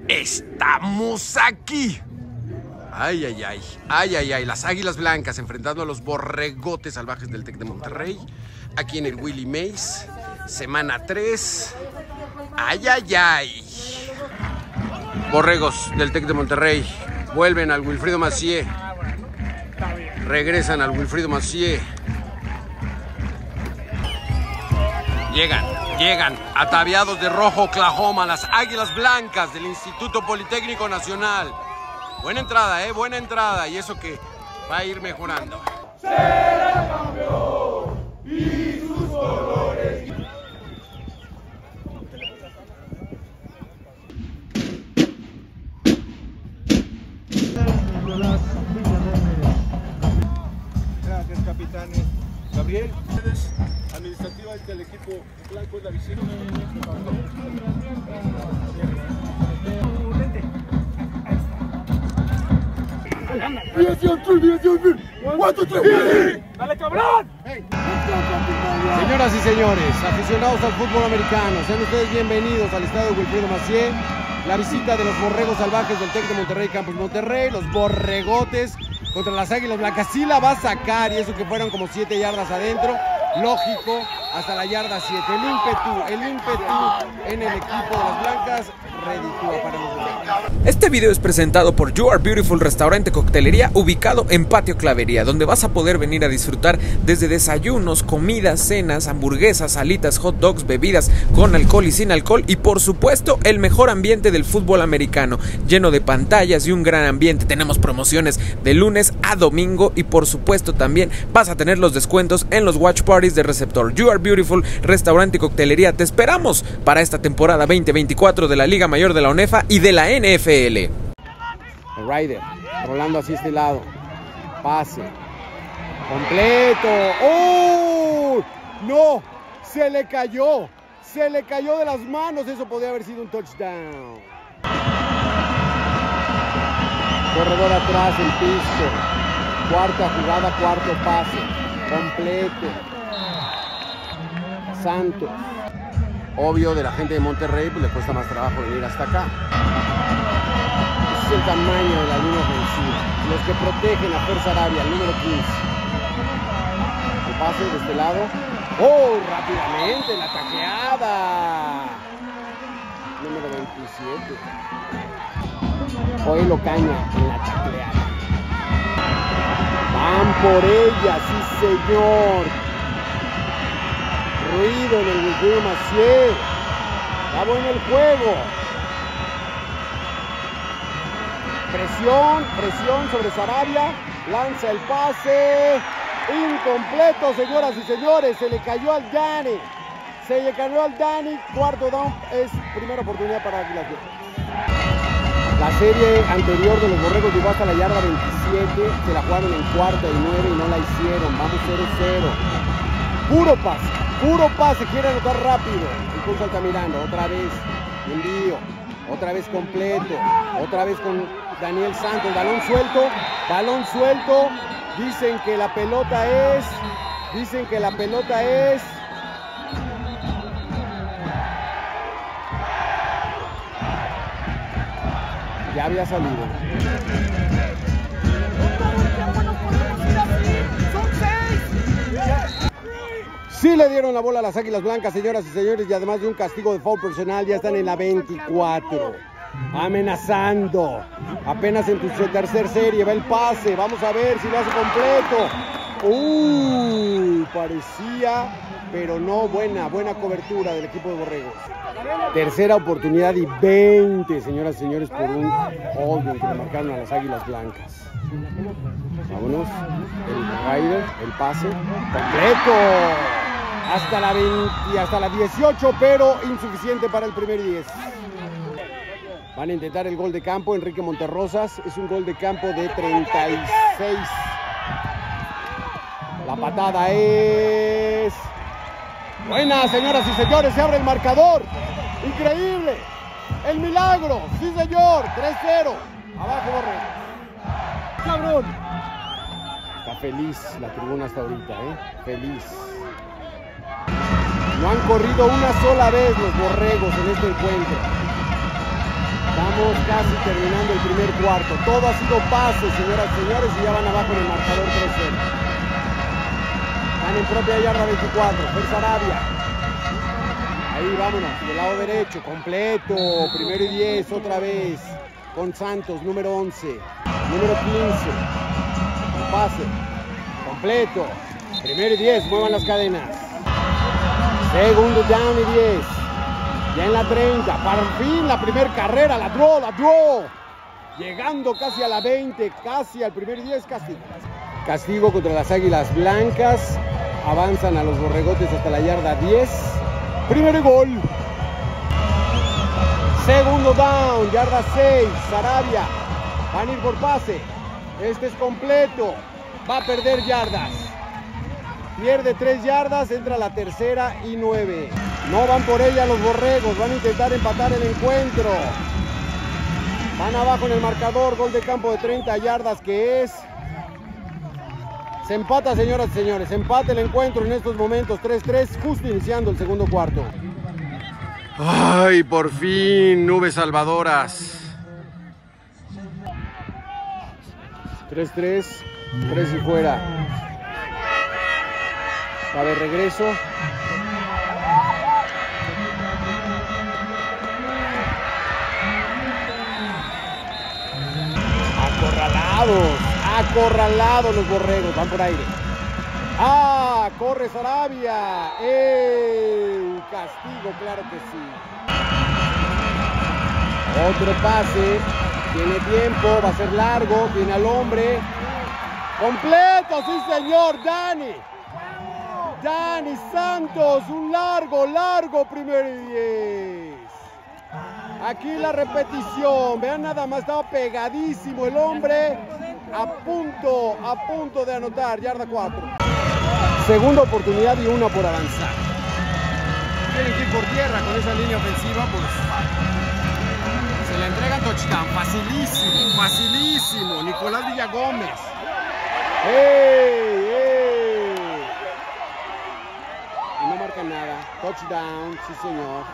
Estamos aquí. Ay, ay, ay, ay, ay, ay, las Águilas Blancas enfrentando a los Borregotes Salvajes del TEC de Monterrey, aquí en el Willie Mays, semana 3. Ay, ay, ay. Borregos del TEC de Monterrey vuelven al Wilfrido Macié, regresan al Wilfrido Macié. Llegan ataviados de rojo Oklahoma, las Águilas Blancas del Instituto Politécnico Nacional. Buena entrada, buena entrada, y eso que va a ir mejorando. Será campeón y sus colores. Gracias, capitanes. Gabriel, administrativamente el equipo blanco es la visita. ¡Dale, cabrón! Señoras y señores, aficionados al fútbol americano, sean ustedes bienvenidos al estadio Wilfrido Macié. La visita de los Borregos Salvajes del TEC de Monterrey, Campus Monterrey, los Borregotes contra las Águilas Blancas. Sí la va a sacar, y eso que fueron como 7 yardas adentro, lógico, hasta la yarda 7. El ímpetu en el equipo de las Blancas reditúa para los blancos. Este video es presentado por You Are Beautiful Restaurante Coctelería, ubicado en Patio Clavería, donde vas a poder venir a disfrutar desde desayunos, comidas, cenas, hamburguesas, salitas, hot dogs, bebidas con alcohol y sin alcohol, y por supuesto el mejor ambiente del fútbol americano, lleno de pantallas y un gran ambiente. Tenemos promociones de lunes a domingo, y por supuesto también vas a tener los descuentos en los watch parties de Receptor. You Are Beautiful Restaurante Coctelería, te esperamos para esta temporada 2024 de la Liga Mayor de la ONEFA y de la NFL. El Rider, rolando hacia este lado. Pase. Completo. ¡Oh! ¡No! Se le cayó. Se le cayó de las manos. Eso podría haber sido un touchdown. Corredor atrás, el pisto. Cuarta jugada, cuarto pase. Completo. Santos. Obvio, de la gente de Monterrey, pues le cuesta más trabajo venir hasta acá. Ese es el tamaño de la línea ofensiva. Los que protegen a Fer Sarabia, el número 15. El pase de este lado. ¡Oh! Rápidamente, la tacleada. Número 27. Joel Ocaña en la tacleada. Van por ella, sí señor. Ruido en el Wilfrido Macié. Está bueno el juego. Presión sobre Sarabia. Lanza el pase. Incompleto, señoras y señores. Se le cayó al Dani. Cuarto down. Es primera oportunidad para Águilas. La serie anterior de los Borregos llegó hasta la yarda 27. Se la jugaron en cuarta y 9 y no la hicieron. Vamos 0-0. Puro pase, quiere anotar rápido. Impulso Altamirano, otra vez envío, otra vez completo, otra vez con Daniel Santos, balón suelto. Dicen que la pelota es ya había salido. Sí le dieron la bola a las Águilas Blancas, señoras y señores, y además de un castigo de foul personal, ya están en la 24. Amenazando. Apenas en tu tercer serie, va el pase. Vamos a ver si lo hace completo. Parecía, pero no. Buena cobertura del equipo de Borregos. Tercera oportunidad y 20, señoras y señores, por un holding que le marcaron a las Águilas Blancas. Vámonos. El Rider, el pase. Completo. Hasta la 20, hasta la 18, pero insuficiente para el primer 10. Van a intentar el gol de campo. Enrique Monterrosas. Es un gol de campo de 36. La patada es buena, señoras y señores. Se abre el marcador. Increíble. El milagro. Sí, señor. 3-0. Abajo, Borregos. ¡Cabrón! Está feliz la tribuna hasta ahorita, feliz. No han corrido una sola vez los Borregos en este encuentro. Están Estamos casi terminando el primer cuarto. Todo ha sido pase, señoras y señores, y ya van abajo en el marcador 3-0. Van en propia yarda 24. Fer Sarabia. Ahí vámonos, del lado derecho, completo. Primero y 10, otra vez. Con Santos, número 11. Número 15. Un pase. Completo. Primero y 10, muevan las cadenas. Segundo down y 10. Ya en la 30, para fin la primera carrera, la draw. Llegando casi a la 20, casi al primer 10, castigo. Castigo contra las Águilas Blancas. Avanzan a los borregotes hasta la yarda 10. Primer gol. Segundo down, yarda 6, Sarabia. Van a ir por pase. Este es completo. Va a perder yardas. Pierde 3 yardas, entra la tercera y 9. No van por ella los borregos, van a intentar empatar el encuentro. Van abajo en el marcador, gol de campo de 30 yardas que es. Se empata, señoras y señores, empata el encuentro en estos momentos, 3-3, justo iniciando el segundo cuarto. Ay, por fin, nubes salvadoras. 3-3, 3 y fuera. Va de regreso. Acorralados los borregos, van por aire. ¡Ah! Corre Sarabia. Castigo, claro que sí. Otro pase. Tiene tiempo, va a ser largo. Tiene al hombre. Completo, sí señor, Dani Santos, un largo primero y 10. Aquí la repetición, vean nada más, estaba pegadísimo el hombre, a punto de anotar, yarda 4. Segunda oportunidad y una por avanzar. Tienen que ir por tierra con esa línea ofensiva, pues se le entrega touchdown, facilísimo, Nicolás Villagómez. Y no marca nada, touchdown, sí señor.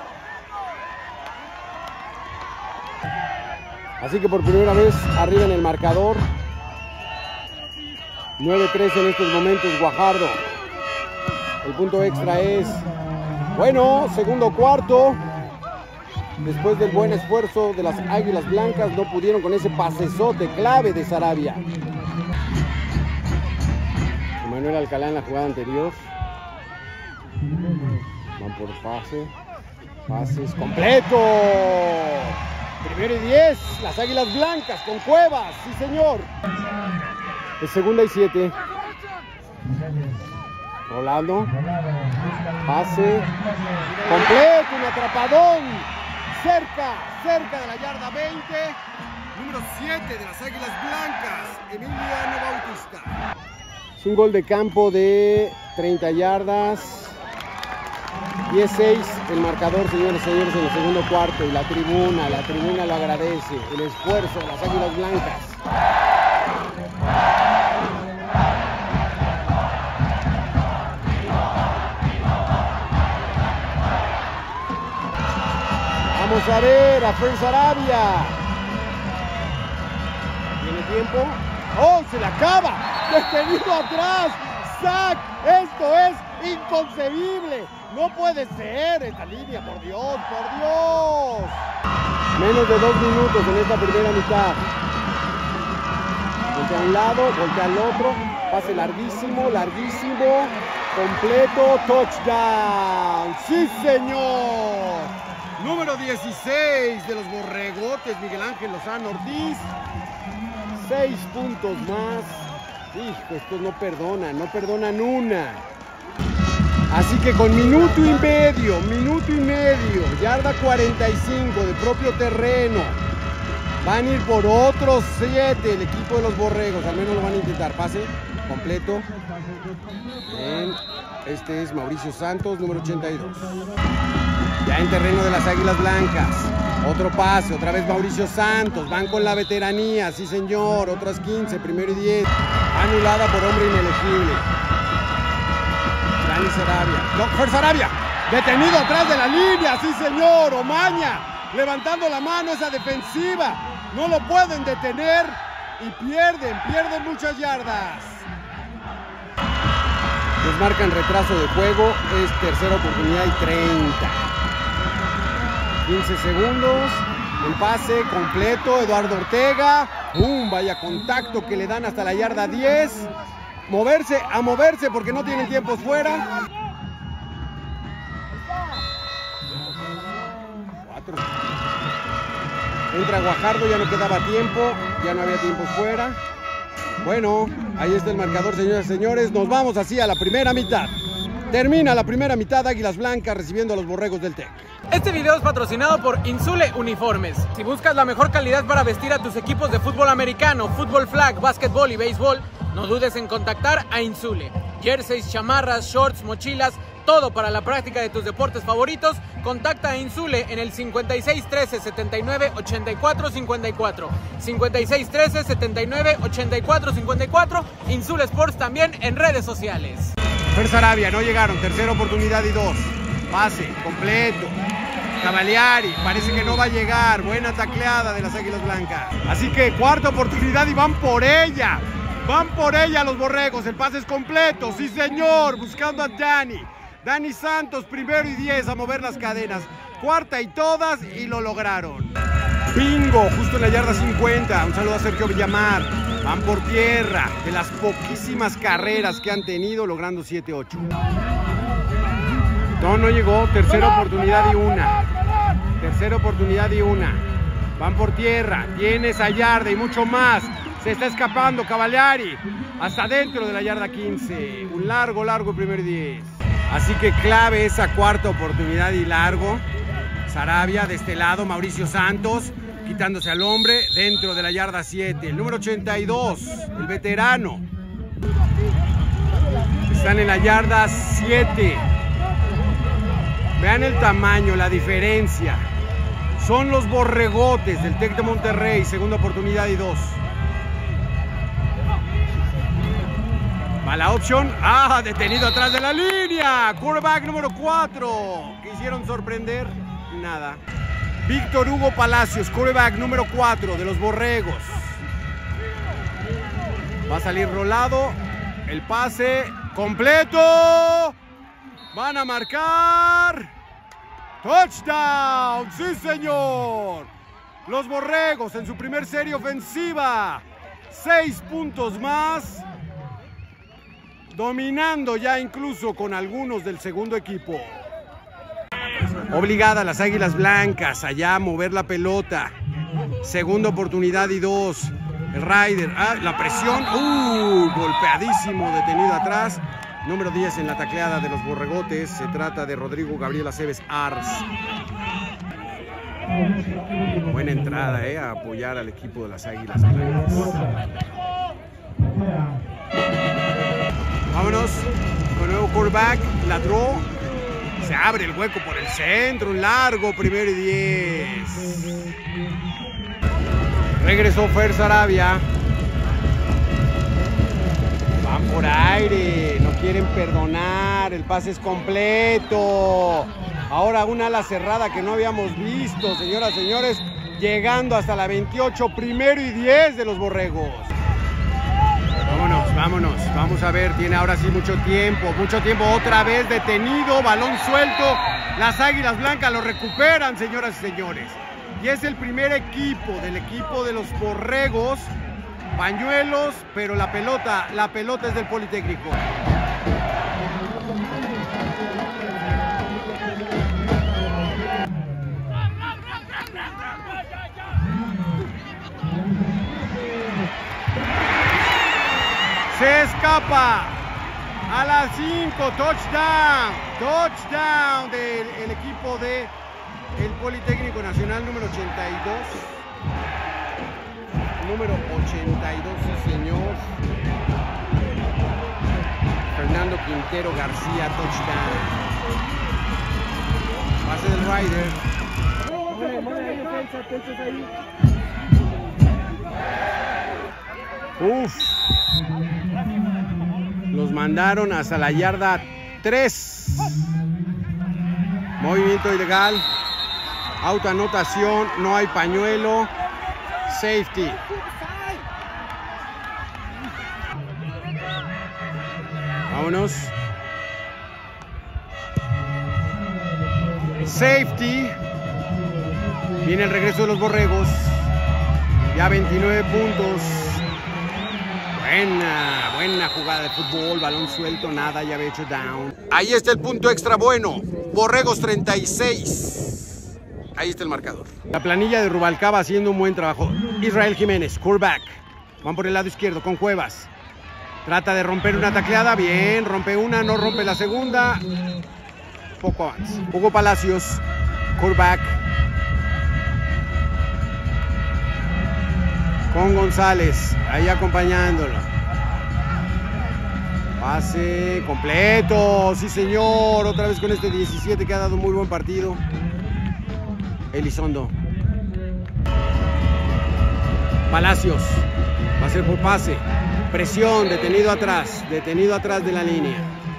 Así que por primera vez arriba en el marcador. 9-3 en estos momentos Guajardo. El punto extra es, bueno, segundo cuarto. Después del buen esfuerzo de las Águilas Blancas, no pudieron con ese pasesote clave de Sarabia. Manuel Alcalá en la jugada anterior. Van por pases completo. Primero y 10, las Águilas Blancas con Cuevas, sí señor. Es segunda y 7. Rolando. Pase. Completo, un atrapadón. Cerca de la yarda 20. Número 7 de las Águilas Blancas, Emiliano Bautista. Es un gol de campo de 30 yardas. 10-6 el marcador, señores y señores, en el segundo cuarto. Y la tribuna lo agradece. El esfuerzo de las Águilas Blancas. Vamos a ver a Fer Sarabia. ¿Tiene tiempo? ¡Oh, se le acaba! ¡Detenido atrás! ¡Sac! ¡Esto es inconcebible! ¡No puede ser esta línea! ¡Por Dios! Menos de 2 minutos en esta primera mitad. Voltea a un lado, voltea al otro. Pase larguísimo. Completo, touchdown. ¡Sí, señor! Número 16 de los Borregotes, Miguel Ángel Lozano Ortiz. 6 puntos más. Hijo, estos no perdonan una. Así que con minuto y medio, yarda 45 de propio terreno. Van a ir por otros 7 el equipo de los Borregos, al menos lo van a intentar. Pase completo. Bien. Este es Mauricio Santos, número 82. Ya en terreno de las Águilas Blancas. Otro pase, otra vez Mauricio Santos. Van con la veteranía, sí señor. Otras 15, primero y 10. Anulada por hombre inelegible. Dani Sarabia. No, Fer Sarabia. Detenido atrás de la línea, sí señor. Omaña. levantando la mano esa defensiva. No lo pueden detener y pierden muchas yardas. Les marcan retraso de juego, es tercera oportunidad y 30. 15 segundos, el pase completo, Eduardo Ortega. Vaya contacto que le dan hasta la yarda 10. A moverse porque no tienen tiempos fuera. 4. Entra Guajardo, ya no quedaba tiempo, ya no había tiempos fuera. Bueno, ahí está el marcador, señoras y señores. Nos vamos así a la primera mitad. Termina la primera mitad, Águilas Blancas recibiendo a los Borregos del TEC. Este video es patrocinado por Insule Uniformes. Si buscas la mejor calidad para vestir a tus equipos de fútbol americano, fútbol flag, básquetbol y béisbol, no dudes en contactar a Insule. Jerseys, chamarras, shorts, mochilas, todo para la práctica de tus deportes favoritos. Contacta a Insule en el 56 13 79 84 54. 56 13 79 84 54. Insule Sports también en redes sociales. Fer Sarabia, no llegaron. Tercera oportunidad y 2. Pase completo. Cavaliari, parece que no va a llegar. Buena tacleada de las Águilas Blancas. Así que cuarta oportunidad y van por ella. Van por ella los Borregos. El pase es completo. Sí, señor. Buscando a Dani Santos, primero y 10 a mover las cadenas. Cuarta y todas y lo lograron. Bingo, justo en la yarda 50. Un saludo a Sergio Villamar. Van por tierra. De las poquísimas carreras que han tenido, logrando 7-8. No llegó. Tercera oportunidad y 1. Tercera oportunidad y 1. Van por tierra. Tiene esa yarda y mucho más. Se está escapando Cavaliari. Hasta dentro de la yarda 15. Un largo primer 10. Así que clave esa cuarta oportunidad y largo. Sarabia de este lado, Mauricio Santos quitándose al hombre dentro de la yarda 7. El número 82, el veterano. Están en la yarda 7. Vean el tamaño, la diferencia. Son los Borregotes del TEC de Monterrey, segunda oportunidad y 2. Mala opción. Detenido atrás de la línea. Quarterback número 4. Quisieron sorprender. Nada. Víctor Hugo Palacios, quarterback número 4 de los Borregos. Va a salir rolado. El pase completo. Van a marcar. Touchdown. Sí, señor. Los Borregos en su primer serie ofensiva. 6 puntos más. Dominando ya incluso con algunos del segundo equipo. Obligada a las Águilas Blancas allá a mover la pelota. Segunda oportunidad y 2. El Rider. La presión. Golpeadísimo, detenido atrás. Número 10 en la tacleada de los Borregotes. Se trata de Rodrigo Gabriel Aceves Ars. Buena entrada, a apoyar al equipo de las Águilas Blancas. Vámonos con nuevo quarterback, la draw. Se abre el hueco por el centro, un largo primero y 10. Regresó Fer Sarabia. Van por aire, no quieren perdonar, el pase es completo. Ahora una ala cerrada que no habíamos visto, señoras y señores, llegando hasta la 28, primero y 10 de los Borregos. Vámonos, vamos a ver, tiene ahora sí mucho tiempo, otra vez detenido, balón suelto, las Águilas Blancas lo recuperan, señoras y señores. Y es el primer equipo del equipo de los Borregos, pañuelos, pero la pelota es del Politécnico. Se escapa a las 5, touchdown del equipo de el Politécnico Nacional número 82. Número 82, sí señor. Fernando Quintero García, touchdown. Pase del Rider. Los mandaron hasta la yarda 3. Movimiento ilegal. Autoanotación, no hay pañuelo. Safety. Vámonos. Safety. Viene el regreso de los borregos. Ya 29 puntos. Buena jugada de fútbol. Balón suelto, nada, ya había hecho down. Ahí está el punto extra bueno. Borregos 36. Ahí está el marcador. La planilla de Rubalcaba haciendo un buen trabajo. Israel Jiménez, quarterback. Van por el lado izquierdo con Cuevas. Trata de romper una tacleada. Bien, rompe una, no rompe la segunda. Poco avance. Hugo Palacios, quarterback. Con González, ahí acompañándolo. Pase completo, sí señor. Otra vez con este 17 que ha dado muy buen partido. Elizondo. Palacios, va a ser por pase. Presión, detenido atrás de la línea.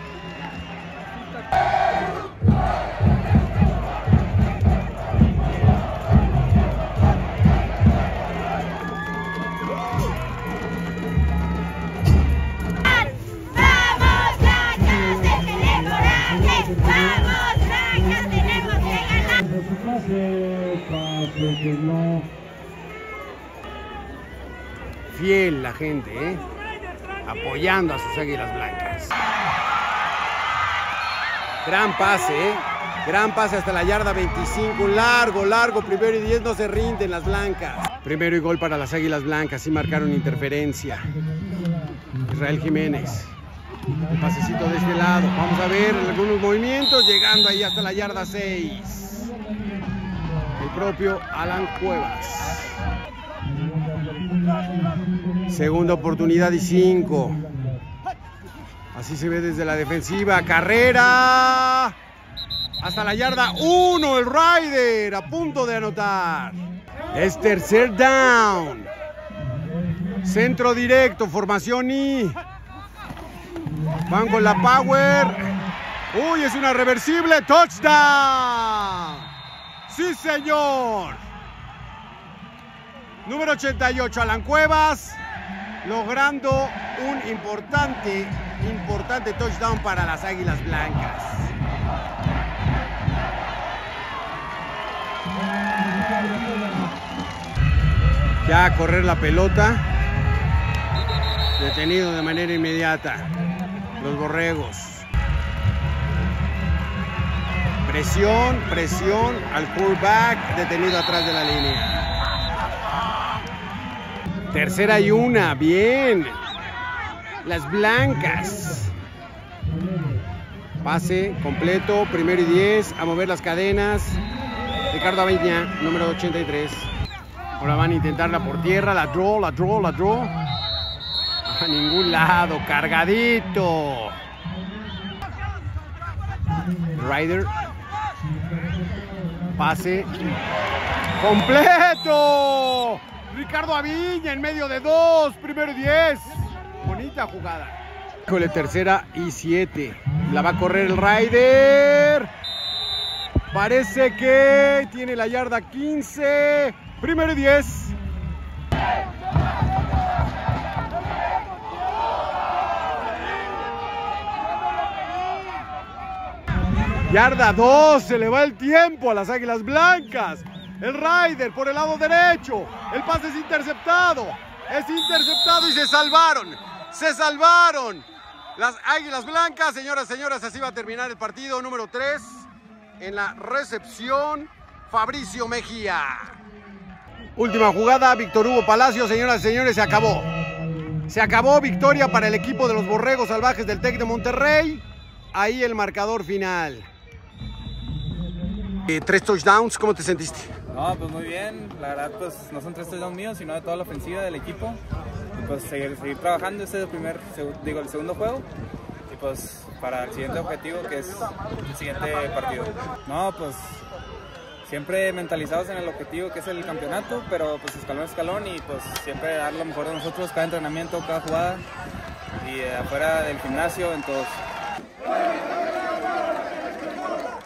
Fiel la gente, apoyando a sus águilas blancas. Gran pase, gran pase hasta la yarda 25. Largo, primero y 10, no se rinden las blancas. Primero y gol para las águilas blancas, sí marcaron interferencia. Israel Jiménez. El pasecito de este lado. Vamos a ver algunos movimientos, llegando ahí hasta la yarda 6. El propio Alan Cuevas. Segunda oportunidad y 5. Así se ve desde la defensiva. Carrera. Hasta la yarda 1. El Rider a punto de anotar. Es tercer down. Centro directo. Formación I. Van con la power. Uy, es una reversible. Touchdown. Sí, señor. Número 88, Alan Cuevas, logrando un importante touchdown para las águilas blancas. Ya a correr la pelota. Detenido de manera inmediata. Los borregos. Presión al fullback, detenido atrás de la línea. Tercera y 1, bien. Las blancas. Pase completo, primero y 10, a mover las cadenas. Ricardo Aviña, número 83. Ahora van a intentarla por tierra, la draw. A ningún lado, cargadito. Rider. Pase completo. Ricardo Aviña en medio de 2, primero y 10. Bonita jugada. Híjole, tercera y 7. La va a correr el Rider. Parece que tiene la yarda 15. Primero y 10. Yarda 2, se le va el tiempo a las águilas blancas. El Rider por el lado derecho. El pase es interceptado. Y se salvaron. Las águilas blancas, señoras y señores, así va a terminar el partido número 3. En la recepción, Fabricio Mejía. Última jugada, Víctor Hugo Palacio, señoras y señores, se acabó. Se acabó, victoria para el equipo de los Borregos Salvajes del TEC de Monterrey. Ahí el marcador final. 3 touchdowns, ¿cómo te sentiste? No, pues muy bien, la verdad pues no son 3 touchdowns míos, sino de toda la ofensiva del equipo. Y pues seguir trabajando, este es el segundo juego. Y pues para el siguiente objetivo, que es el siguiente partido. No, pues siempre mentalizados en el objetivo, que es el campeonato, pero pues escalón a escalón, y pues siempre dar lo mejor de nosotros, cada entrenamiento, cada jugada, y afuera del gimnasio, en todos.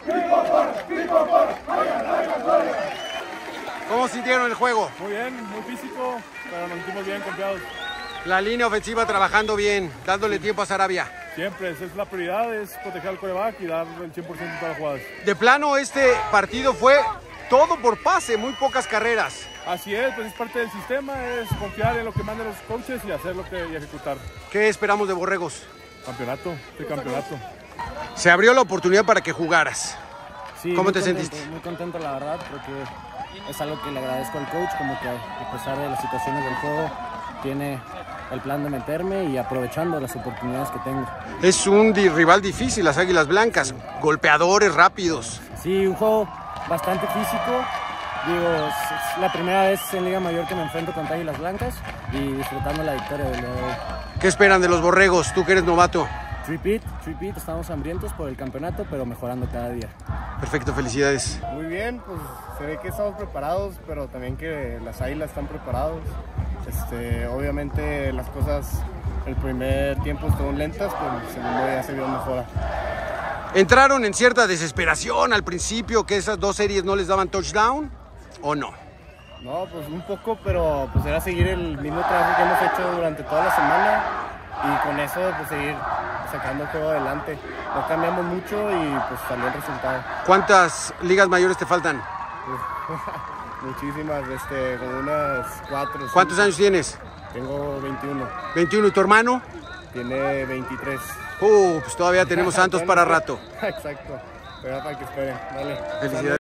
¿Cómo sintieron el juego? Muy bien, muy físico, pero nos sentimos bien confiados. La línea ofensiva trabajando bien, dándole tiempo a Sarabia. Siempre, esa es la prioridad, es proteger al quarterback y dar el 100% en todas las jugadas. De plano, este partido fue todo por pase, muy pocas carreras. Así es, pues es parte del sistema, es confiar en lo que mandan los coaches y hacer lo que y ejecutar. ¿Qué esperamos de Borregos? Campeonato, campeonato. Se abrió la oportunidad para que jugaras. Sí, ¿Cómo te contento, sentiste? Muy contento, la verdad, porque es algo que le agradezco al coach, como que a pesar de las situaciones del juego, tiene el plan de meterme y aprovechando las oportunidades que tengo. Es un rival difícil, las Águilas Blancas, golpeadores rápidos. Sí, un juego bastante físico. Digo, es la primera vez en Liga Mayor que me enfrento con Águilas Blancas y disfrutando la victoria del día de hoy. ¿Qué esperan de los Borregos? Tú que eres novato. Repeat, estamos hambrientos por el campeonato, pero mejorando cada día. Perfecto, felicidades. Muy bien, pues se ve que estamos preparados, pero también que las Águilas están preparados. Obviamente las cosas el primer tiempo estuvieron lentas, pero el segundo ya se vio mejora. ¿Entraron en cierta desesperación al principio que esas dos series no les daban touchdown o no? No, pues un poco, pero pues era seguir el mismo trabajo que hemos hecho durante toda la semana y con eso pues seguir sacando el juego adelante. No cambiamos mucho y pues salió el resultado. ¿Cuántas ligas mayores te faltan? Muchísimas, como unas 4. ¿Cuántos años tienes? Tengo 21. 21. ¿Y tu hermano? Tiene 23. Pues todavía tenemos santos para rato. Exacto. Pero para que esperen. Dale. Felicidades.